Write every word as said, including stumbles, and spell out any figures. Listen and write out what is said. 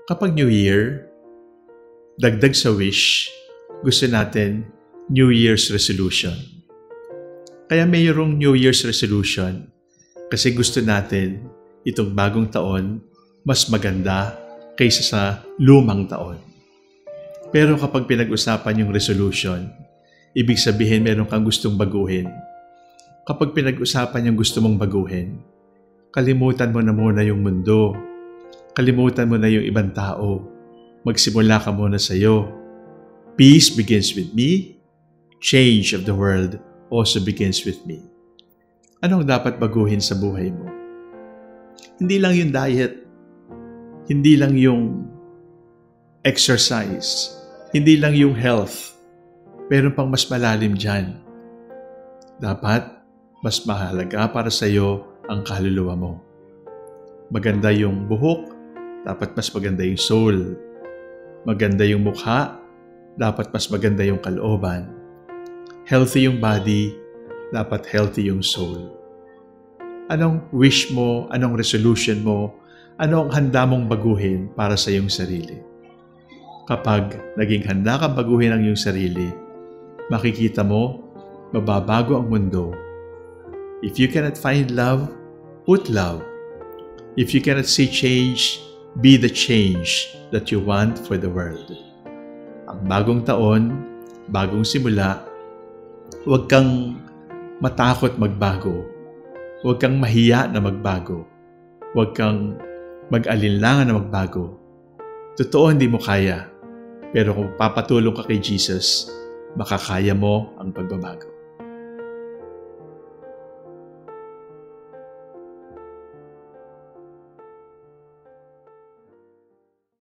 Kapag New Year, dagdag sa wish, gusto natin New Year's resolution. Kaya mayroong New Year's resolution kasi gusto natin itong bagong taon mas maganda kaysa sa lumang taon. Pero kapag pinag-usapan yung resolution, ibig sabihin meron kang gustong baguhin. Kapag pinag-usapan yung gusto mong baguhin, kalimutan mo na muna yung mundo. Kalimutan mo na yung ibang tao. Magsimula ka muna sa iyo. Peace begins with me. Change of the world also begins with me. Anong dapat baguhin sa buhay mo? Hindi lang yung diet. Hindi lang yung exercise. Hindi lang yung health. Meron pang mas malalim dyan. Dapat mas mahalaga para sa iyo ang kaluluwa mo. Maganda yung buhok, dapat mas maganda yung soul. Maganda yung mukha, dapat mas maganda yung kalooban. Healthy yung body, dapat healthy yung soul. Anong wish mo, anong resolution mo, ano ang handa mong baguhin para sa iyong sarili? Kapag naging handa kang baguhin ang iyong sarili, makikita mo, mababago ang mundo. If you cannot find love, put love. If you cannot see change, be the change that you want for the world. Ang bagong taon, bagong simula, huwag kang matakot magbago. Huwag kang mahiya na magbago. Huwag kang mag-alinlangan na magbago. Totoo hindi mo kaya, pero kung papatulong ka kay Jesus, makakaya mo ang pagbabago.